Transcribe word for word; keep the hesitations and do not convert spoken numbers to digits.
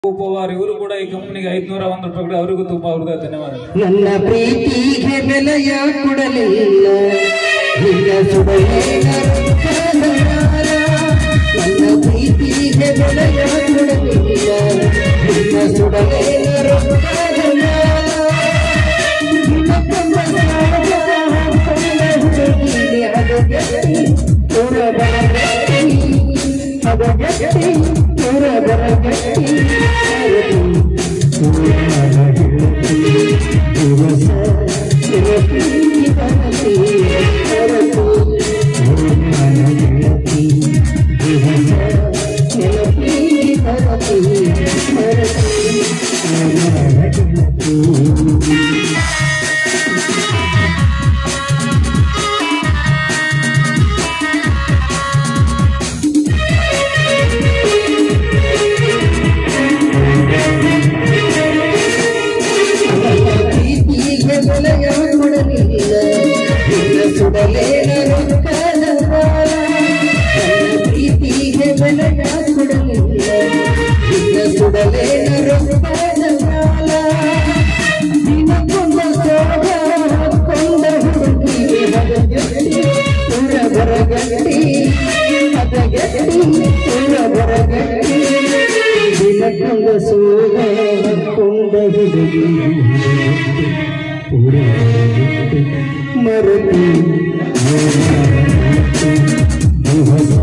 ಉಪವಾರ ಇವರು ಕೂಡ ಈ ಕಂಪನಿಗೆ ಐದುನೂರ ಒಂದು ರೂಪಾಯಿ ಅವರಿಗೂ ತುಂಬಾ ಹೃದಯ ಧನ್ಯವಾದ. ನನ್ನ ಪ್ರೀತಿಗೆ ಬೆಲೆಯ ಕೊಡಲಿಲ್ಲ ನಿನ್ನ ಸುಡಲೇನ ನನ್ನ ಪ್ರೀತಿಗೆ ಬೆಲೆಯ ಕೊಡಲಿಲ್ಲ ನಿನ್ನ ಸುಡಲೇನ मरती